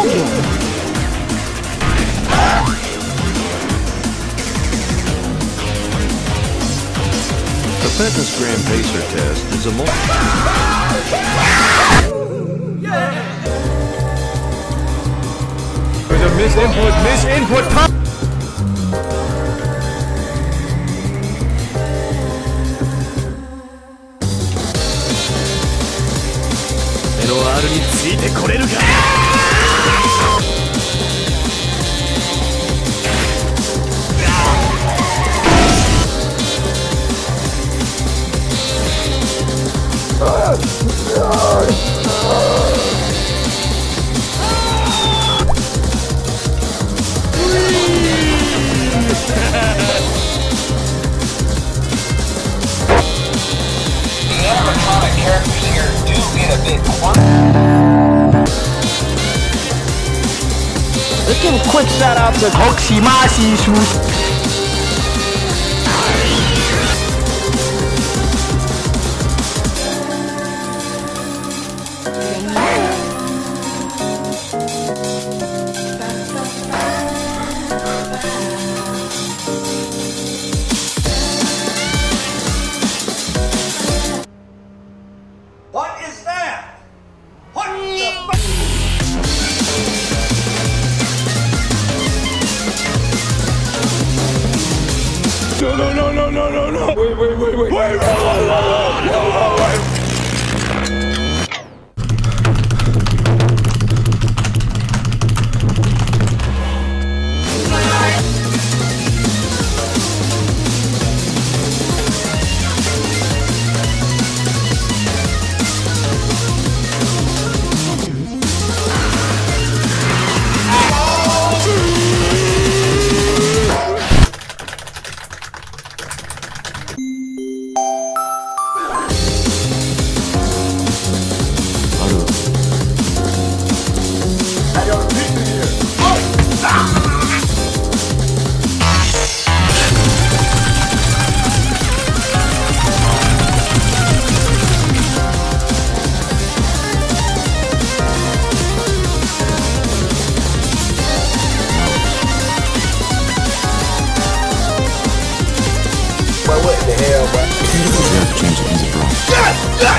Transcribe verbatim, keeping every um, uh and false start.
The Fitness Gram Pacer test is a multi- There's a misinput, misinput. エノアールについてこれるか。 Characters here do get a bit quiet. Let's give a quick shout out to Hokushimashi Shmush. What is that? What the fuck? No, no, no, no, no, no, no. Wait, wait, wait, wait. Wait, wait, wait, wait, wait, wait. What the hell, bro? You have to change the music, bro.